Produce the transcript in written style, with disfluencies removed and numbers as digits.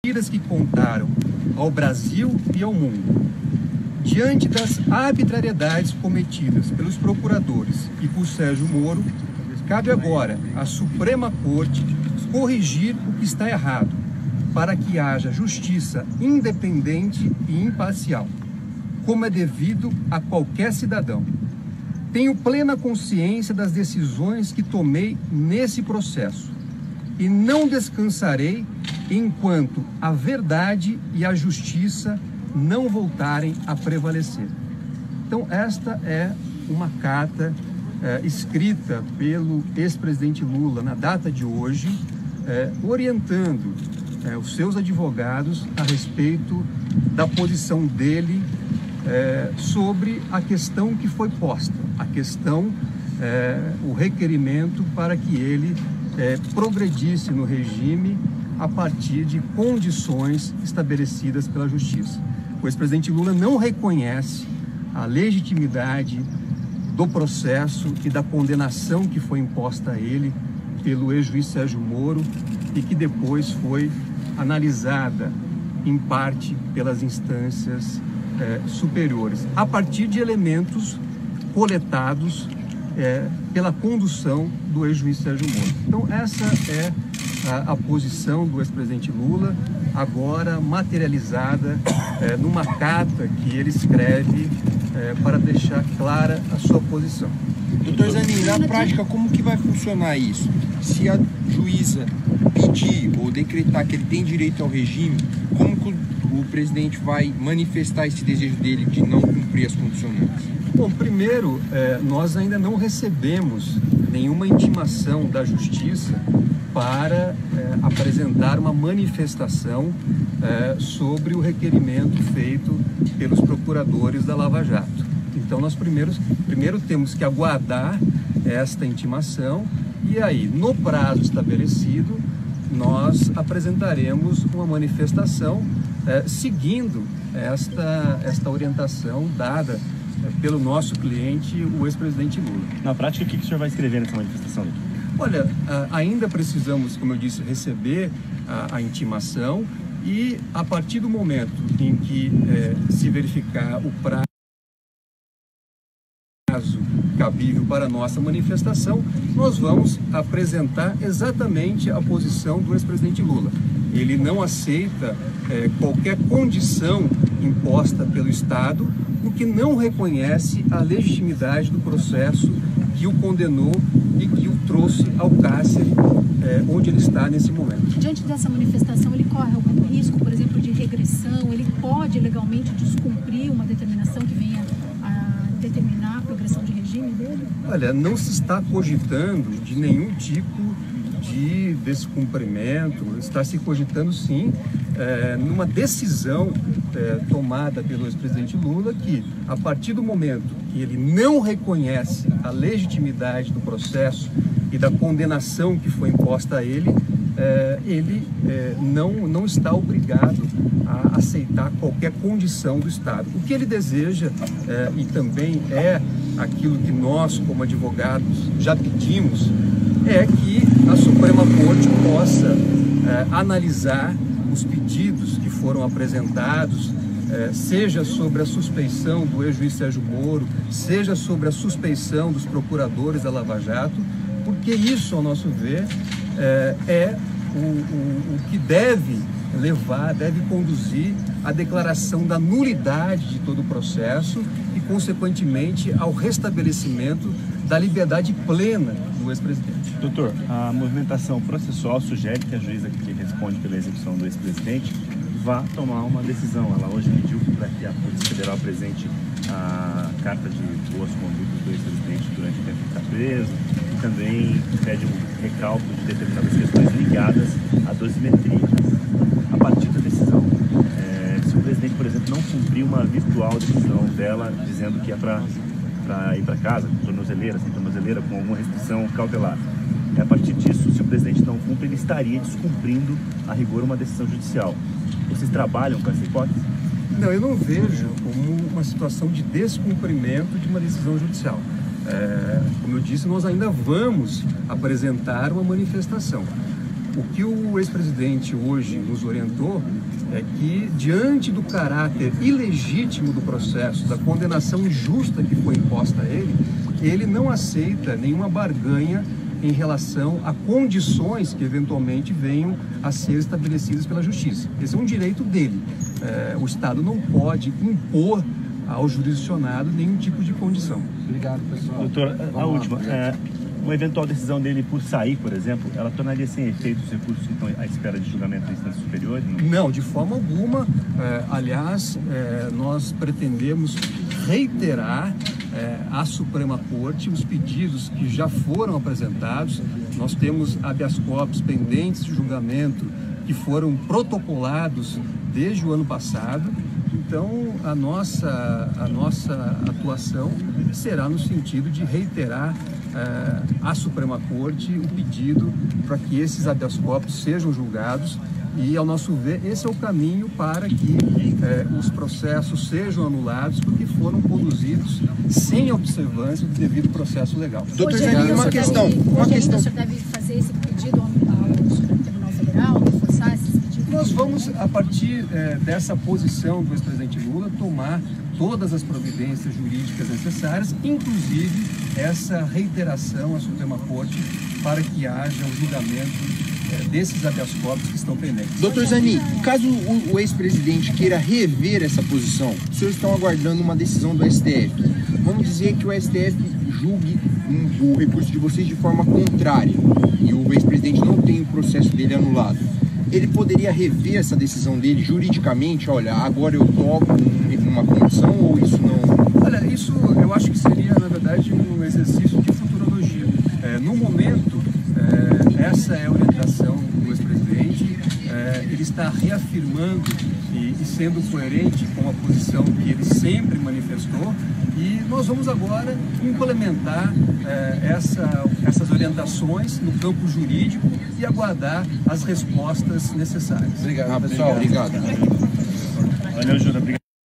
mentiras que contaram ao Brasil e ao mundo. Diante das arbitrariedades cometidas pelos procuradores e por Sérgio Moro, cabe agora à Suprema Corte corrigir o que está errado, para que haja justiça independente e imparcial, como é devido a qualquer cidadão. Tenho plena consciência das decisões que tomei nesse processo e não descansarei enquanto a verdade e a justiça não voltarem a prevalecer. Então, esta é uma carta escrita pelo ex-presidente Lula na data de hoje, orientando os seus advogados a respeito da posição dele sobre a questão que foi posta, a questão, o requerimento para que ele progredisse no regime a partir de condições estabelecidas pela Justiça. O ex-presidente Lula não reconhece a legitimidade do processo e da condenação que foi imposta a ele pelo ex-juiz Sérgio Moro e que depois foi analisada em parte pelas instâncias superiores, a partir de elementos coletados pela condução do ex-juiz Sérgio Moro. Então, essa é a posição do ex-presidente Lula, agora materializada numa carta que ele escreve para deixar clara a sua posição. Doutor Zanin, na prática, como que vai funcionar isso? Se a juíza pedir ou decretar que ele tem direito ao regime, como que o presidente vai manifestar esse desejo dele de não cumprir as condicionantes? Bom, primeiro, nós ainda não recebemos nenhuma intimação da Justiça para apresentar uma manifestação sobre o requerimento feito pelos procuradores da Lava Jato. Então, nós primeiro temos que aguardar esta intimação e aí, no prazo estabelecido, nós apresentaremos uma manifestação seguindo esta orientação dada pelo nosso cliente, o ex-presidente Lula. Na prática, o que o senhor vai escrever nessa manifestação? Olha, ainda precisamos, como eu disse, receber a intimação e a partir do momento em que se verificar o prazo cabível para a nossa manifestação, nós vamos apresentar exatamente a posição do ex-presidente Lula. Ele não aceita qualquer condição imposta pelo Estado, porque não reconhece a legitimidade do processo que o condenou e que o trouxe ao cárcere, onde ele está nesse momento. Diante dessa manifestação, ele corre algum risco, por exemplo, de regressão? Ele pode legalmente descumprir uma determinação que venha a determinar a progressão de regime dele? Olha, não se está cogitando de nenhum tipo de descumprimento, está se cogitando sim numa decisão tomada pelo ex-presidente Lula que, a partir do momento que ele não reconhece a legitimidade do processo e da condenação que foi imposta a ele, ele não está obrigado a aceitar qualquer condição do Estado. O que ele deseja, e também é aquilo que nós, como advogados, já pedimos, é que a Suprema Corte possa analisar os pedidos que foram apresentados, seja sobre a suspeição do ex-juiz Sérgio Moro, seja sobre a suspeição dos procuradores da Lava Jato, porque isso, ao nosso ver, é o que deve conduzir à declaração da nulidade de todo o processo e, consequentemente, ao restabelecimento da liberdade plena do ex-presidente. Doutor, a movimentação processual sugere que a juíza que responde pela execução do ex-presidente vá tomar uma decisão. Ela hoje pediu para que a Polícia Federal apresente a carta de boas condutas do ex-presidente durante o tempo que está preso e também pede um recálculo de determinadas questões ligadas à dosimetria. A partir da decisão, se o presidente, por exemplo, não cumprir uma virtual decisão dela dizendo que é para ir para casa, com tornozeleira, sem tornozeleira, com alguma restrição cautelar. A partir disso, se o presidente não cumpre, ele estaria descumprindo a rigor uma decisão judicial. Vocês trabalham com essa hipótese? Não, eu não vejo como uma situação de descumprimento de uma decisão judicial. Como eu disse, nós ainda vamos apresentar uma manifestação. O que o ex-presidente hoje nos orientou é que, diante do caráter ilegítimo do processo, da condenação injusta que foi imposta a ele, ele não aceita nenhuma barganha em relação a condições que eventualmente venham a ser estabelecidas pela Justiça. Esse é um direito dele. O Estado não pode impor ao jurisdicionado nenhum tipo de condição. Obrigado, pessoal. Doutor, a última. Uma eventual decisão dele por sair, por exemplo, ela tornaria sem efeito os recursos que estão à espera de julgamento da instância superior? Não, de forma alguma. Aliás, nós pretendemos reiterar à Suprema Corte os pedidos que já foram apresentados. Nós temos habeas corpus pendentes de julgamento que foram protocolados desde o ano passado. Então, a nossa atuação será no sentido de reiterar à Suprema Corte o pedido para que esses habeas corpus sejam julgados e, ao nosso ver, esse é o caminho para que os processos sejam anulados porque foram conduzidos sem observância do devido processo legal. Doutor Zanin, uma questão. O senhor deve fazer esse pedido ao Supremo Tribunal Federal, reforçar esses pedidos? Nós vamos, a partir dessa posição do ex-presidente Lula, tomar todas as providências jurídicas necessárias, inclusive essa reiteração à Suprema Corte para que haja um julgamento desses habeas corpus que estão pendentes. Doutor Zanin, caso o ex-presidente queira rever essa posição, os senhores estão aguardando uma decisão do STF. Vamos dizer que o STF julgue o recurso de vocês de forma contrária e o ex-presidente não tem o processo dele anulado. Ele poderia rever essa decisão dele juridicamente? Olha, agora eu toco uma condição ou isso não? Olha, isso eu acho que seria, na verdade, um exercício de futurologia. No momento, essa é a orientação do ex-presidente. Ele está reafirmando e sendo coerente com a posição que ele sempre manifestou. E nós vamos agora implementar essas orientações no campo jurídico e aguardar as respostas necessárias. Obrigado, pessoal. Obrigado. Valeu, Júlio. Obrigado.